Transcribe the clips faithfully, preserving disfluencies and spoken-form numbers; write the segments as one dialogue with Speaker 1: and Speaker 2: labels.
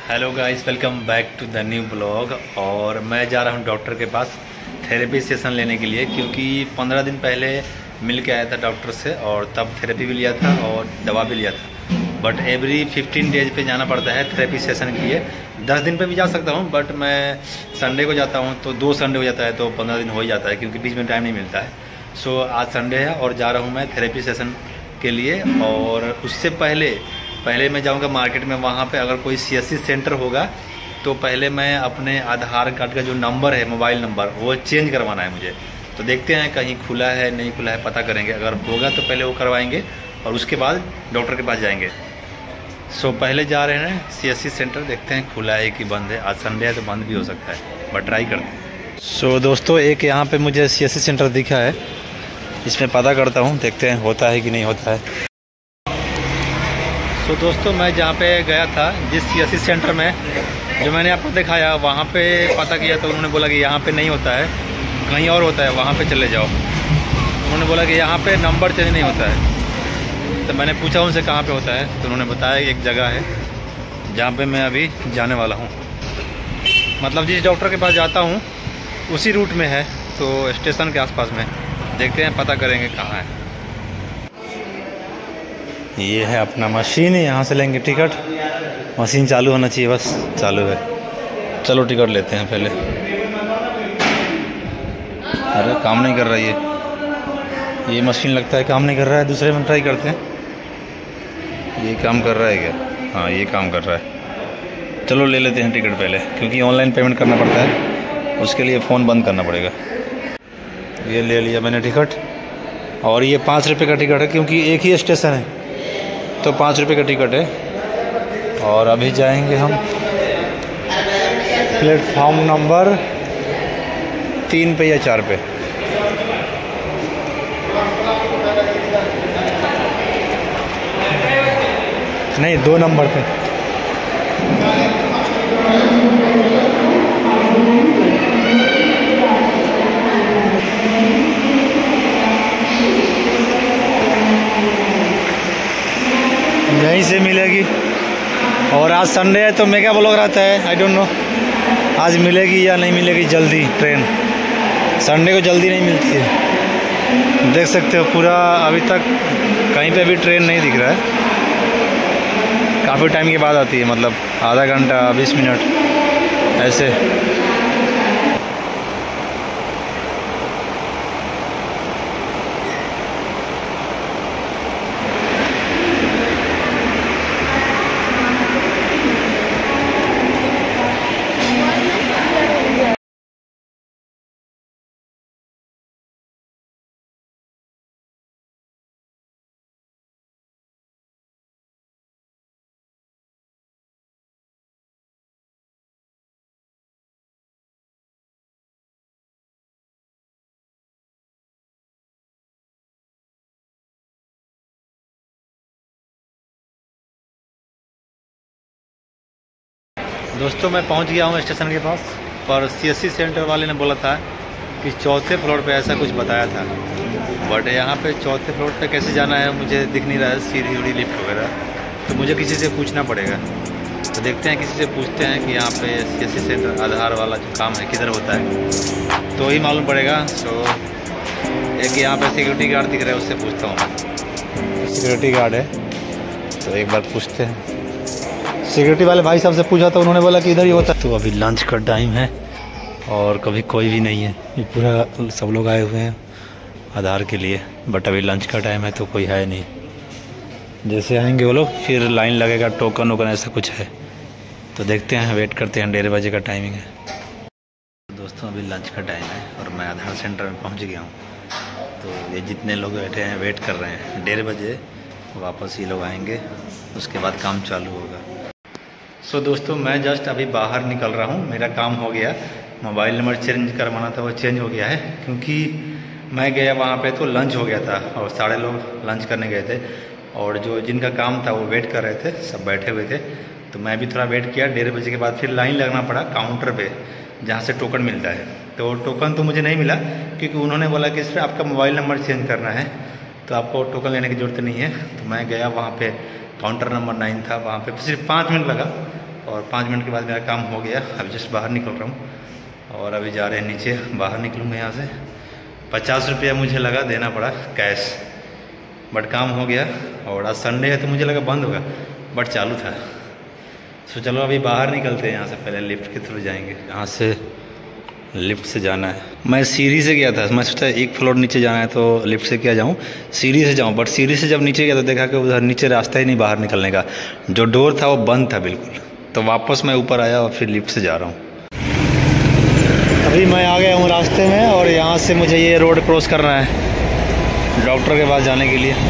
Speaker 1: Hello guys, welcome back to the new blog. और मैं जा रहा हूँ डॉक्टर के पास थेरेपी सेशन लेने के लिए, क्योंकि पंद्रह दिन पहले मिल के आया था डॉक्टर से और तब थेरेपी भी लिया था और दवा भी लिया था। बट एवरी फिफ्टीन डेज पे जाना पड़ता है थेरेपी सेशन के लिए। दस दिन पे भी जा सकता हूँ, बट मैं संडे को जाता हूँ तो दो संडे हो जाता है, तो पंद्रह दिन हो ही जाता है क्योंकि बीच में टाइम नहीं मिलता है। सो आज संडे है और जा रहा हूँ मैं थेरेपी सेशन के लिए। और उससे पहले पहले मैं जाऊंगा मार्केट में, वहाँ पे अगर कोई सीएससी सेंटर होगा तो पहले मैं अपने आधार कार्ड का जो नंबर है, मोबाइल नंबर, वो चेंज करवाना है मुझे। तो देखते हैं कहीं खुला है नहीं खुला है, पता करेंगे। अगर होगा तो पहले वो करवाएंगे और उसके बाद डॉक्टर के पास जाएंगे। सो पहले जा रहे हैं सीएससी सेंटर, देखते हैं खुला है कि बंद है। आज संडे है तो बंद भी हो सकता है, बट ट्राई करते हैं। सो दोस्तों, एक यहाँ पे मुझे सीएससी सेंटर दिखा है, इसमें पता करता हूँ, देखते हैं होता है कि नहीं होता है। तो दोस्तों, मैं जहाँ पे गया था जिस सीएससी सेंटर में जो मैंने आपको दिखाया, वहाँ पे पता किया तो उन्होंने बोला कि यहाँ पे नहीं होता है, कहीं और होता है, वहाँ पे चले जाओ। उन्होंने बोला कि यहाँ पे नंबर चेंज नहीं होता है। तो मैंने पूछा उनसे कहाँ पे होता है, तो उन्होंने बताया एक जगह है जहाँ पे मैं अभी जाने वाला हूँ। मतलब जिस डॉक्टर के पास जाता हूँ उसी रूट में है, तो स्टेशन के आसपास में। देखते हैं, पता करेंगे कहाँ है। ये है अपना मशीन, यहाँ से लेंगे टिकट। मशीन चालू होना चाहिए, बस चालू है। चलो टिकट लेते हैं पहले। अरे काम नहीं कर रही है ये मशीन, लगता है काम नहीं कर रहा है। दूसरे में ट्राई करते हैं। ये काम कर रहा है क्या? हाँ, ये काम कर रहा है। चलो ले लेते हैं टिकट पहले, क्योंकि ऑनलाइन पेमेंट करना पड़ता है, उसके लिए फ़ोन बंद करना पड़ेगा। ये ले लिया मैंने टिकट, और ये पाँच रुपये का टिकट है क्योंकि एक ही स्टेशन है, तो पाँच रुपये का टिकट है। और अभी जाएंगे हम प्लेटफॉर्म नंबर तीन पे या चार पे। नहीं, दो नंबर पे। यहीं से मिलेगी। और आज संडे है तो मेगा ब्लॉग रहता है, आई डोंट नो आज मिलेगी या नहीं मिलेगी जल्दी ट्रेन। संडे को जल्दी नहीं मिलती है, देख सकते हो। पूरा अभी तक कहीं पे भी ट्रेन नहीं दिख रहा है। काफ़ी टाइम के बाद आती है, मतलब आधा घंटा बीस मिनट ऐसे। दोस्तों, मैं पहुंच गया हूं स्टेशन के पास, पर सीएससी सेंटर वाले ने बोला था कि चौथे फ्लोर पे ऐसा कुछ बताया था। बट यहाँ पे चौथे फ्लोर पे कैसे जाना है मुझे दिख नहीं रहा है, सीढ़ी उड़ी लिफ्ट वगैरह। तो मुझे किसी से पूछना पड़ेगा। तो देखते हैं, किसी से पूछते हैं कि यहाँ पे सीएससी सेंटर आधार वाला जो काम है किधर होता है, तो ही मालूम पड़ेगा। तो एक यहाँ पे सिक्योरिटी गार्ड दिख रहा है, उससे पूछता हूँ। सिक्योरिटी गार्ड है, तो एक बार पूछते हैं। सिक्योरिटी वाले भाई साहब से पूछा तो उन्होंने बोला कि इधर ही होता है। तो अभी लंच का टाइम है और कभी कोई भी नहीं है, ये पूरा सब लोग आए हुए हैं आधार के लिए। बट अभी लंच का टाइम है तो कोई है नहीं। जैसे आएंगे वो लोग फिर लाइन लगेगा, टोकन वोकन ऐसा कुछ है। तो देखते हैं, वेट करते हैं। डेढ़ बजे का टाइमिंग है। दोस्तों, अभी लंच का टाइम है और मैं आधार सेंटर में पहुँच गया हूँ। तो ये जितने लोग बैठे हैं वेट कर रहे हैं। डेढ़ बजे वापस ये लोग आएंगे, उसके बाद काम चालू होगा। सो so, दोस्तों, मैं जस्ट अभी बाहर निकल रहा हूँ। मेरा काम हो गया, मोबाइल नंबर चेंज करवाना था, वो चेंज हो गया है। क्योंकि मैं गया वहाँ पे तो लंच हो गया था और सारे लोग लंच करने गए थे, और जो जिनका काम था वो वेट कर रहे थे, सब बैठे हुए थे। तो मैं भी थोड़ा वेट किया। डेढ़ बजे के बाद फिर लाइन लगना पड़ा काउंटर पे, जहाँ से टोकन मिलता है। तो टोकन तो मुझे नहीं मिला, क्योंकि उन्होंने बोला कि इसमें आपका मोबाइल नंबर चेंज करना है, तो आपको टोकन लेने की ज़रूरत नहीं है। तो मैं गया वहाँ पे, काउंटर नंबर नाइन था, वहाँ पे सिर्फ पाँच मिनट लगा और पाँच मिनट के बाद मेरा काम हो गया। अभी जस्ट बाहर निकल रहा हूँ और अभी जा रहे हैं नीचे। बाहर निकलूँगा यहाँ से। पचास रुपया मुझे लगा देना पड़ा कैश, बट काम हो गया। और आज संडे है तो मुझे लगा बंद होगा, बट चालू था। सो चलो अभी बाहर निकलते हैं यहाँ से। पहले लिफ्ट के थ्रू जाएंगे, यहाँ से लिफ्ट से जाना है। मैं सीढ़ी से गया था, मैं सोचा एक फ्लोर नीचे जाना है तो लिफ्ट से क्या जाऊँ, सीढ़ी से जाऊँ। बट सीढ़ी से जब नीचे गया तो देखा कि उधर नीचे रास्ता ही नहीं बाहर निकलने का, जो डोर था वो बंद था बिल्कुल। तो वापस मैं ऊपर आया और फिर लिफ्ट से जा रहा हूँ। अभी मैं आ गया हूँ रास्ते में और यहाँ से मुझे ये रोड क्रॉस करना है डॉक्टर के पास जाने के लिए।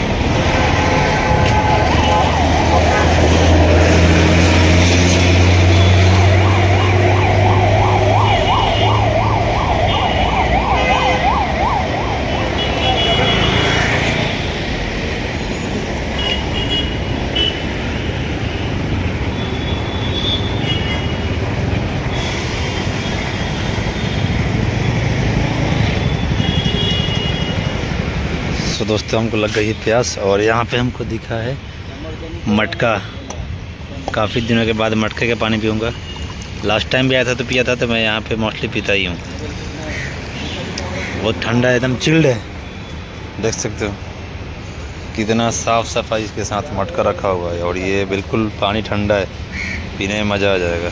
Speaker 1: तो दोस्तों हमको लग गई है प्यास और यहाँ पे हमको दिखा है मटका। काफ़ी दिनों के बाद मटके का पानी पीऊँगा। लास्ट टाइम भी आया था तो पिया था, तो मैं यहाँ पे मोस्टली पीता ही हूँ। बहुत ठंडा है, एकदम चिल्ड है। देख सकते हो कितना साफ़ सफाई इसके साथ मटका रखा हुआ है और ये बिल्कुल पानी ठंडा है, पीने में मज़ा आ जाएगा।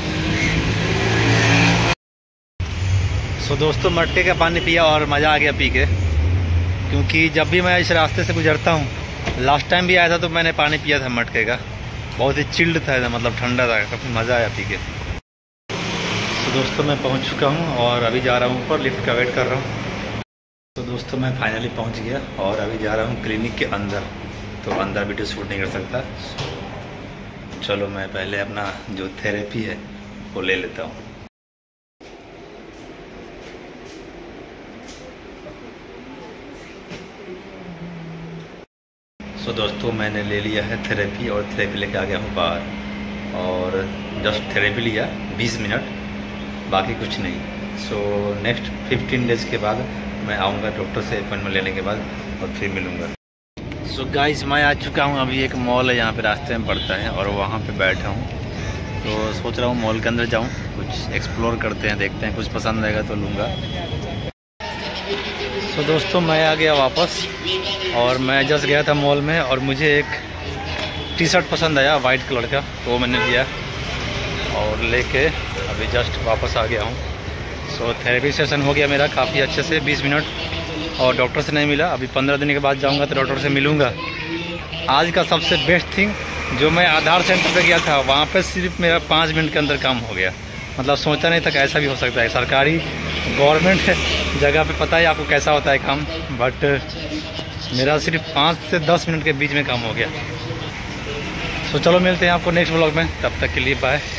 Speaker 1: सो दोस्तों मटके का पानी पिया और मज़ा आ गया पी के, क्योंकि जब भी मैं इस रास्ते से गुजरता हूँ, लास्ट टाइम भी आया था तो मैंने पानी पिया था मटके का। बहुत ही चिल्ड था, मतलब ठंडा था, काफ़ी मज़ा आया पी के। तो दोस्तों मैं पहुँच चुका हूँ और अभी जा रहा हूँ ऊपर, लिफ्ट का वेट कर रहा हूँ। तो दोस्तों मैं फाइनली पहुँच गया और अभी जा रहा हूँ क्लिनिक के अंदर। तो अंदर वीडियो शूट नहीं कर सकता, चलो मैं पहले अपना जो थेरेपी है वो ले लेता हूँ। तो दोस्तों मैंने ले लिया है थेरेपी और थेरेपी लेके आ गया हूँ बाहर और जस्ट थेरेपी लिया बीस मिनट, बाकी कुछ नहीं। सो नेक्स्ट फिफ्टीन डेज़ के बाद मैं आऊँगा डॉक्टर से अपॉइंटमेंट लेने के बाद और फिर मिलूँगा। सो गाइस मैं आ चुका हूँ। अभी एक मॉल है यहाँ पे रास्ते में पड़ता है और वहाँ पे बैठा हूँ। तो सोच रहा हूँ मॉल के अंदर जाऊँ, कुछ एक्सप्लोर करते हैं, देखते हैं कुछ पसंद आएगा तो लूँगा। तो दोस्तों मैं आ गया वापस और मैं जस्ट गया था मॉल में और मुझे एक टी शर्ट पसंद आया वाइट कलर का, तो वो मैंने लिया और लेके अभी जस्ट वापस आ गया हूँ। सो थेरेपी सेशन हो गया मेरा काफ़ी अच्छे से, बीस मिनट, और डॉक्टर से नहीं मिला। अभी पंद्रह दिन के बाद जाऊँगा तो डॉक्टर से मिलूँगा। आज का सबसे बेस्ट थिंग, जो मैं आधार सेंटर पे गया था वहाँ पे सिर्फ मेरा पाँच मिनट के अंदर काम हो गया। मतलब सोचा नहीं था कि ऐसा भी हो सकता है। सरकारी गवर्नमेंट जगह पे पता है आपको कैसा होता है काम, बट मेरा सिर्फ पाँच से दस मिनट के बीच में काम हो गया। सो चलो मिलते हैं आपको नेक्स्ट व्लॉग में, तब तक के लिए बाय।